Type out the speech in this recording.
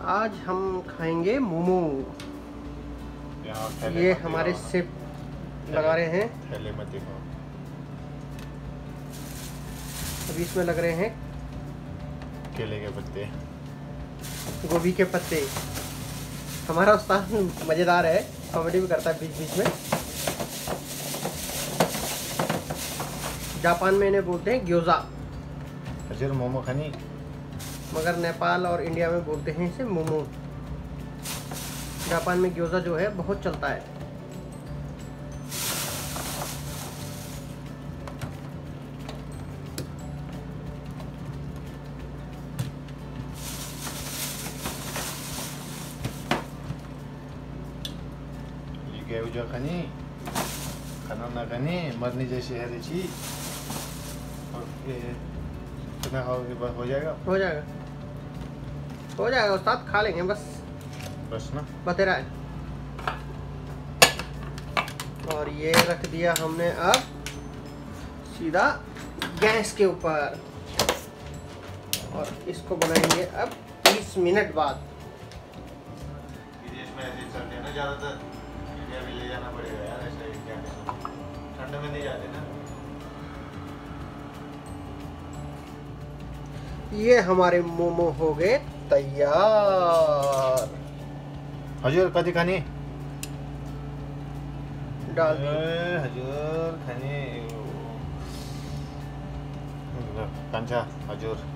आज हम खाएंगे मोमो। ये हमारे शेफ लगा रहे हैं। थैले में देखो, अभी इसमें लग रहे हैं केले के पत्ते, गोभी के पत्ते। हमारा उस्ताद मज़ेदार है, कॉमेडी भी करता है बीच बीच में। जापान में इन्हें बोलते हैं ग्योजा, हजुर मोमो खानी। मगर नेपाल और इंडिया में बोलते हैं इसे मोमो। जापान में ग्योजा जो है बहुत चलता है। गेहूं खानी, खाना ना खानी, मरनी जैसी है रुचि। और ये कितना खाओगे बस हो जाएगा? हो जाएगा, हो जाएगा उस्ताद, खा लेंगे बस। बस ना, बतेरा है। और ये रख दिया हमने अब सीधा गैस के ऊपर, और इसको बनाएंगे अब 30 मिनट बाद। विदेश में ऐसे चलते हैं ना ज़्यादातर, इंडिया में ले जाना पड़ेगा यार, ऐसे इंडिया में ठंड में नहीं जाते ना। ये हमारे मोमो हो गए तैयार। हजुर कति खाने? डाल हजुर खाने कान्छा हजुर।